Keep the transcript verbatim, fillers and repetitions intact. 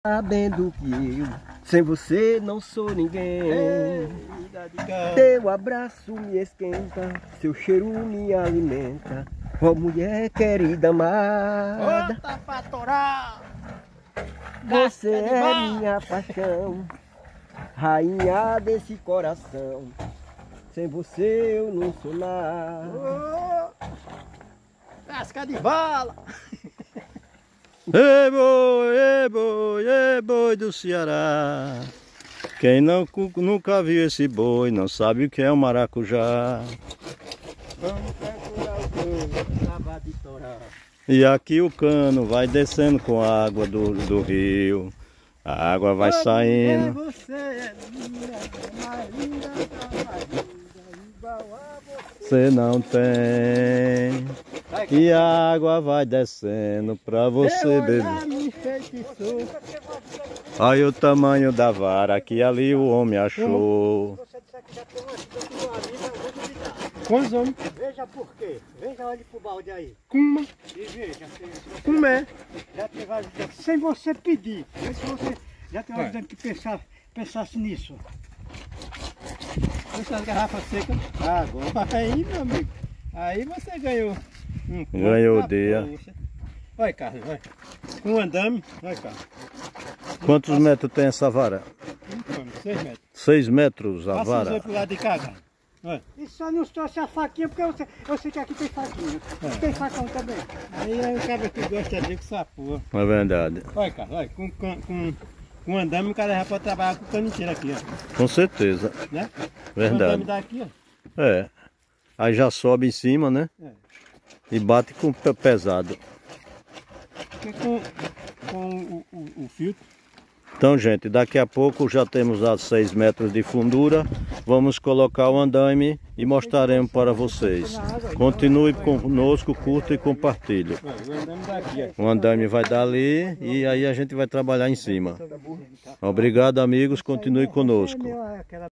Sabendo que eu, sem você não sou ninguém. Teu abraço me esquenta, seu cheiro me alimenta. Ó mulher querida amada, você é minha paixão, rainha desse coração. Sem você eu não sou nada. Casca de bala! Ei boi, ei boi, ei boi do Ceará. Quem não, nunca viu esse boi não sabe o que é um maracujá. Vamos procurar o cano, acabar de torar. E aqui o cano vai descendo com a água do, do rio. A água vai saindo. Você é linda, mais linda, mais linda, igual a você. Você não tem. E a água vai descendo pra você beber. Olha o tamanho da vara que ali o homem achou. Quantos homens? Veja por quê. Veja, olhe pro balde aí. Uma. E veja. Se Como é? já teve ajudando, sem você pedir. Vê se você já teve ajudando que pensar, pensasse nisso. Essas garrafas secas. Agora. Aí, meu amigo. Aí você ganhou. Um Ganhou o ponto dia. na poxa. Olha, Carlos, olha. Um andame. Olha, Carlos. Quantos metros tem essa vara? Então, seis metros. Seis metros a Passa os vara. dois pro lado de cá, cara. Olha. E só não trouxe a faquinha porque eu sei, eu sei que aqui tem faquinha. É. Tem facão também. Aí é o cara que gosta de com sapô. É verdade. Olha, cara, olha, com, com, com, com andame o cara já pode trabalhar com o cano inteiro aqui, ó. Com certeza. Né? Verdade. O andame daqui, ó. É. Aí já sobe em cima, né? É. E bate com pe- pesado. Porque com, com o, o, o filtro. Então, gente, daqui a pouco já temos a seis metros de fundura. Vamos colocar o andaime e mostraremos para vocês. Continue conosco, curta e compartilhe. Olha, o andame daqui, ó. O andaime vai dar ali e aí a gente vai trabalhar em cima. Obrigado, amigos. Continue conosco. Aquela